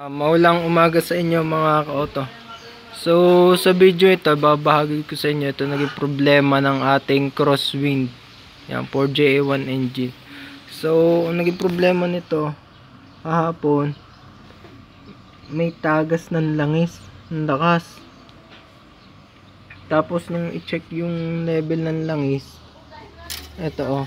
Maulang umaga sa inyo mga ka-auto. So sa video ito, babahagi ko sa inyo ito naging problema ng ating crosswind. Yan, 4JA1 engine. So ang naging problema nito kahapon, may tagas ng langis, ng lakas. Tapos nung i-check yung level ng langis, ito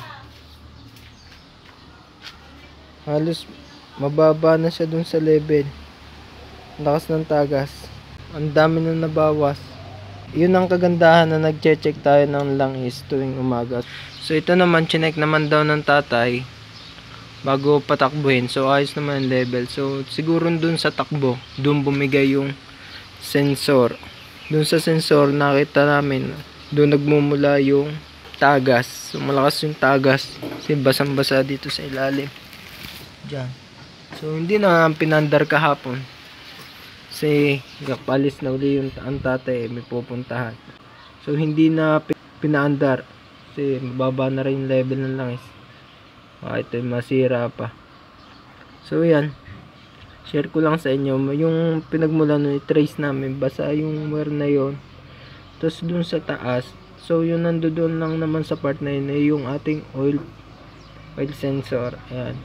halos mababa na siya dun sa level. Lakas ng tagas, ang dami na nabawas. Yun ang kagandahan na nagche-check tayo ng langis tuwing umaga. So ito naman, chinek naman daw ng tatay bago patakbuhin. So ayos naman ang level. So siguro dun sa takbo, dun bumigay yung sensor. Dun sa sensor nakita namin, dun nagmumula yung tagas. So malakas yung tagas kasi basang-basa dito sa ilalim diyan. So hindi na pinandar kahapon kasi palis na uli yung ang tatay, may pupuntahan. So hindi na pinaandar kasi mababa na rin yung level ng langis. Ito yung masira pa. So yan, share ko lang sa inyo yung pinagmula nun, i-trace namin, basa yung wire na yon. Tapos dun sa taas, so yun nandoon lang naman sa part na yun ay yung ating oil sensor. Ayan.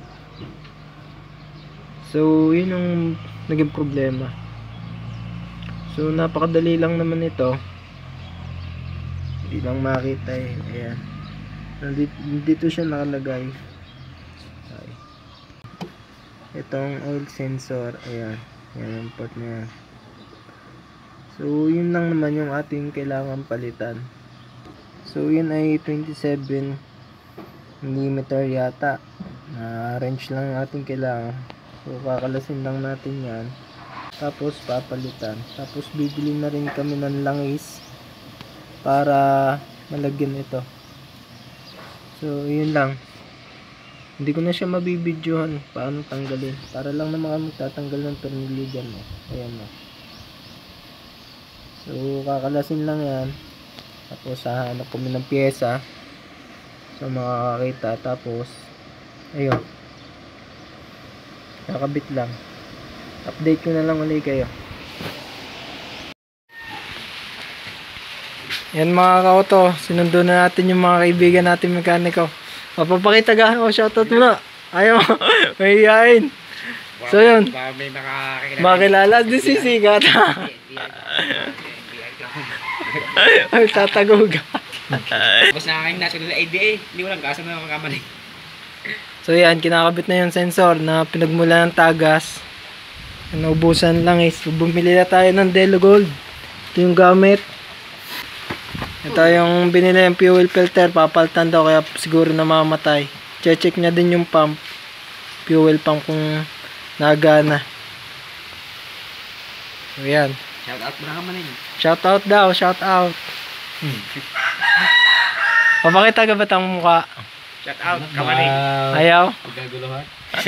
So yun yung naging problema. So napakadali lang naman ito, hindi lang makita eh. Ayan, dito siya nakalagay. Ay, itong oil sensor. Ayan, yan yung part na yan. So yun lang naman yung ating kailangan palitan. So yun ay 27 mm yata na wrench lang yung ating kailangan. So kakalasin lang natin yan, tapos papalitan. Tapos bibili na rin kami ng langis para malagyan ito. So yun lang, hindi ko na siya mabibidyohan paano tanggalin, para lang na mga magtatanggal ng tornilyo dyan. Ayan o. So kakalasin lang yan, tapos hahanap kami ng pyesa so makakakita. Tapos ayun, kakabit lang. Update ko na lang ulit kayo. Yan mga ka-auto, sinundo na natin yung mga kaibigan natin mekaniko. Mapapakita ka, shoutout mo na. Ayaw, mahihain. So yun, makilala din si Sigat. Ay, tataguga. Bas na aking national IDA, hindi mo lang kasa na makamali. So yan, kinakabit na yung sensor na pinagmula ng tagas. Naubusan lang is bumili na tayo ng Delo Gold. Ito yung gamit. Ito yung binili yung fuel filter, papalitan daw kaya siguro namamatay. Check niya din yung pump, fuel pump kung nagana. So yan, Shout out mo na kaman yun. shout out daw, shout out. Papakita ka ba't ang mukha? Shout out kaman yun. Ayaw? Pagkaguluhan.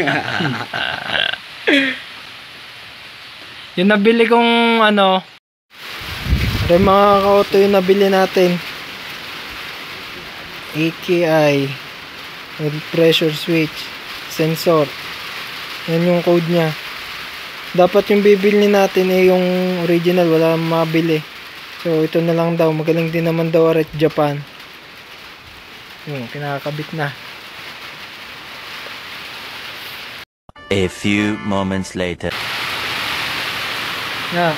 Yung nabili kong ano, ito mga ka-auto yung nabili natin, AKI with pressure switch sensor. Yan yung code nya. Dapat yung bibili natin eh yung original, wala mabili. So ito na lang daw, magaling din naman daw Aret Japan. Yung kinakabit na. A few moments later. Yeah.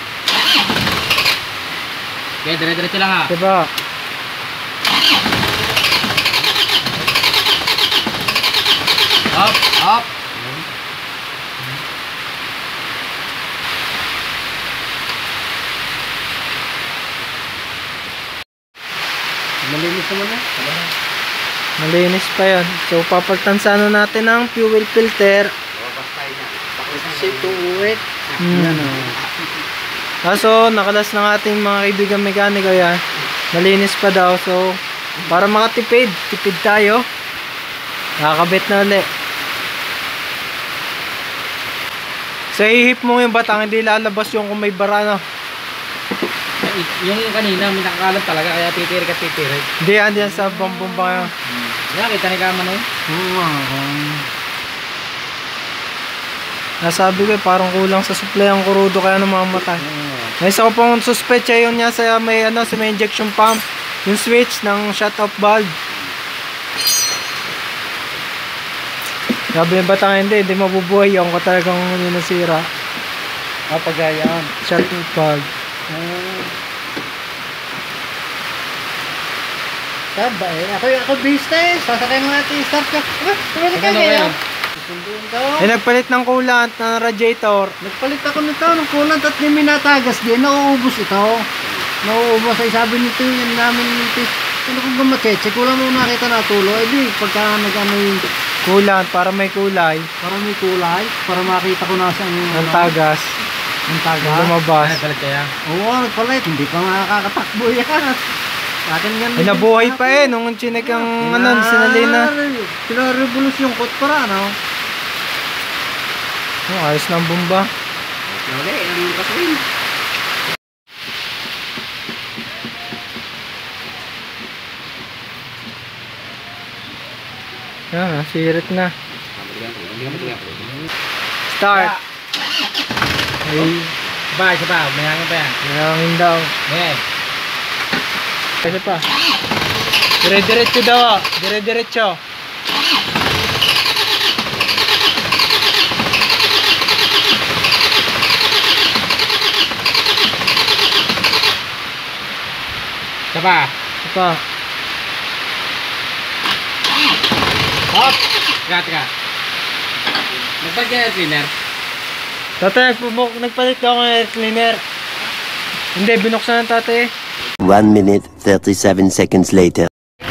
Okay, dire-diretso lang ha. Diba? Up, up. Malinis naman na. Malinis pa yan. So papalitan sana natin ang fuel filter. Kasi tuwit. Yan o. Kaso nakalas ng ating mga kaibigan mekaniko yan. Malinis pa daw. So para makatipid, tipid tayo. Nakakabit na ulit. So ihip mo yung batang, hindi lalabas yung kung may bara, no? Yung kanina, may nakakalat talaga, kaya titirik at titirik. Hindi yan sa bambumba yun. Yan, kita ni Kaman eh. Oo. Nasabi ko parang kulang sa supply ang kurudo kaya namamatay. May isa ko pong suspecha yun niya sa may sa may injection pump, yung switch ng shut off valve. Sabi yung batang hindi mabubuhay yung ko talagang nasira. Pagayaan. Shut off valve. Saba ako bista sasakay mo natin start ka. Tumalik ka kaya. Sunduin daw. Nagpalit ng coolant ng radiator. Nagpalit ako nito ng coolant at may minatagas din. Nauubos ito. Nauubos ay sabi nito yan namin nito. Ano kung gumacheche? Kulang mo nakita na tulo. Eh di pagka nag-ano yung Coolant para may kulay. para may kulay. Para makita ko nasa Ang tagas. Ang tagas. Lumabas. Nagpalit kaya? Oo, nagpalit. Hindi pa makakatakbo yan. Akin yan. Ay nabuhay pa nung chinek ang sinalina. Pinarevolusyon ko para ano. Ayos na ang bomba. Wala ang kasuin. Sirit na. Start. Ay, Isa pa. May hangin pa yan. mayangin daw. Okay. Kasi pa. Dire-diretso daw. Dire-diretso. Isa pa. Pa. Hop! Teka. Nagpalit ka air cleaner? Tatay, nagpalit daw ng air cleaner. Hindi, binuksan ng tatay. 1 minute 37 seconds later.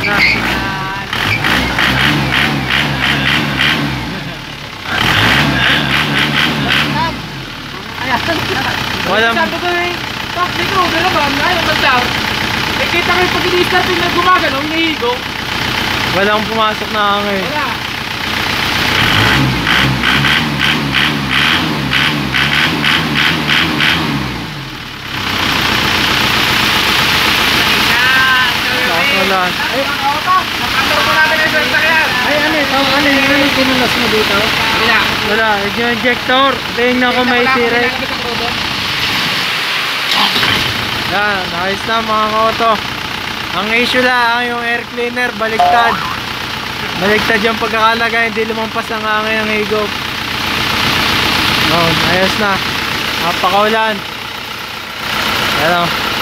Walang, Sabi ko Taxi crew, naman, ayaw mag-down. Eh, kita ko yung pag-i-start yung nagumagano, hinihigo. walang pumasok na hangin. Wala. Wala. Ay, nakaturo ko namin ang swelta kaya. Ay, ano kinulas mo dito? Wala. Wala. Yung injector. Tingnan ko may siret. Yan. Ayos na mga koto. Ang issue lang yung air cleaner. Baligtad. Baligtad yung pagkakalagay. Hindi lumampas ang hangin ng higop. Ayos na. Napakaulan. Yan o.